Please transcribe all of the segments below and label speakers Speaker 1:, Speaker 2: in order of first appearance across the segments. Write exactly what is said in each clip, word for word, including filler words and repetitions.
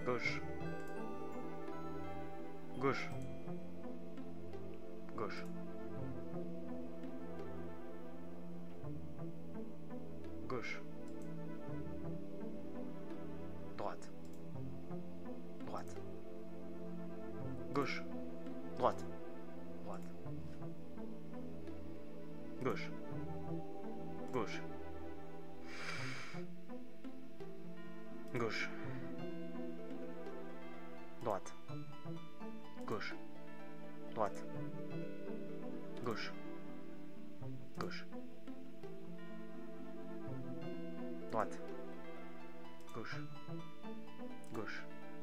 Speaker 1: Gauche. Gauche. Gauche. Gauche. Droite. Droite. Gauche. Droite. Droite. Gauche. Gauche. Gauche. Droite. Gauche. Droite. Gauche. Gauche. Droite. Gauche. Gauche.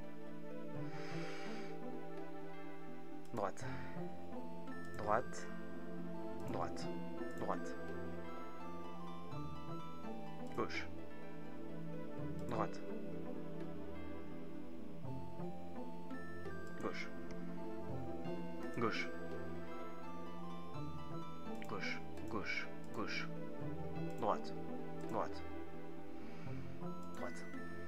Speaker 1: Droite. Droite. Droite. Droite. Gauche. Droite. Gauche. Gauche. Gauche. Gauche. Gauche. Droite. Droite. Droite.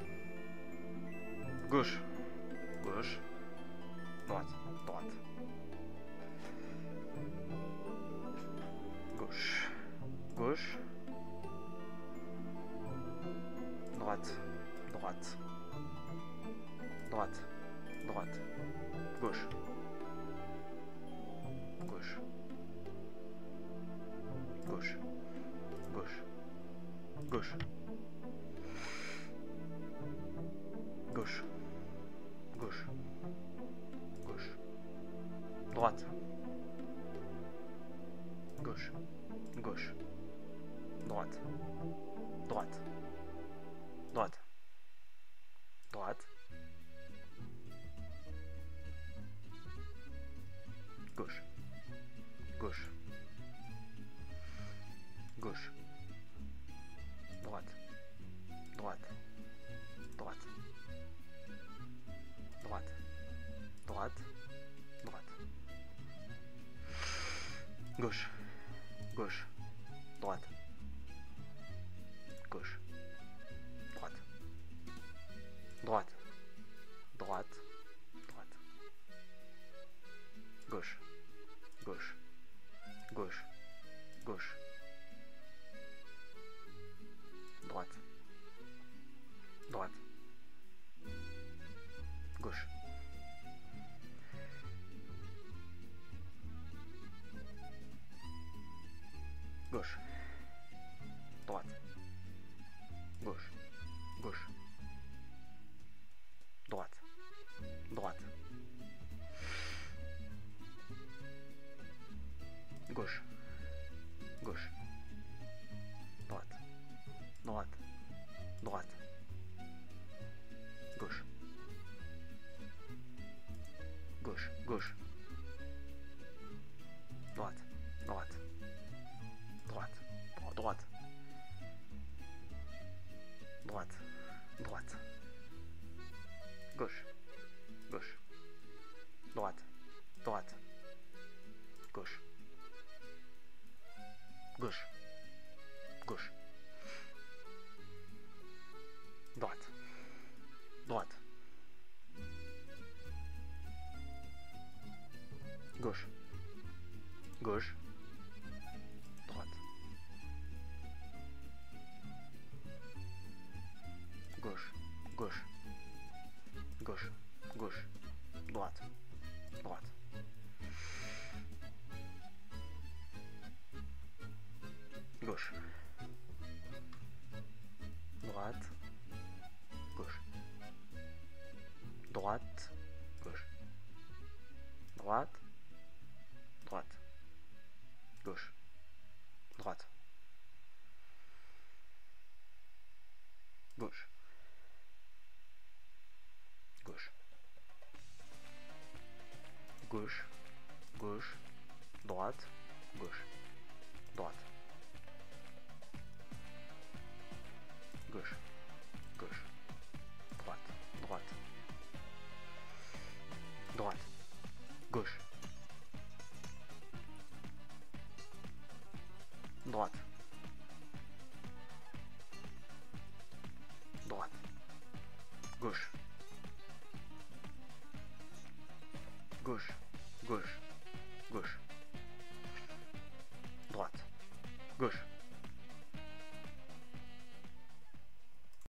Speaker 1: Gauche. Gauche. Droite. Droite. Gauche. Gauche. Droite. Droite. Droite. Droite. Gauche. Gauche. Gauche. Gauche. Gauche. Gauche. Gauche. Gauche. Droite. Gauche. Gauche. Droite. Droite. Droite. Droite. Gauche. Gauche. Gauche. Droite. Droite. Droite. Droite. Droite. Droite. Gauche. Gauche. Droite. Gauche. Droite. Droite. Droite. Droite. Gauche. Gauche. Gauche. Gauche. Droite. Droite. Gauche. Gauche. Droite. Gauche. Gauche. Droite. Droite. Gauche. Gauche. Droite. Droite. Droite. Gauche. Gauche. Gauche. Droite. Droite. Droite. Droite. Droite. Droite. Gauche. Gauche. Droite. Droite. Gauche. Gauche. Gauche. Droite. Droite. Gauche. Gauche. Droite. Gauche. Gauche. Gauche. Gauche. Droite. Droite. Gauche. Droite. Gauche. Droite. Gauche. Droite. Droite. Gauche. Droite. Gauche. Gauche. Gauche. Gauche. Droite. Gauche. Droite. Gauche. Gauche. Droite. Droite. Droite. Gauche. Droite. Droite. Gauche. gauche, gauche, gauche, droite, gauche.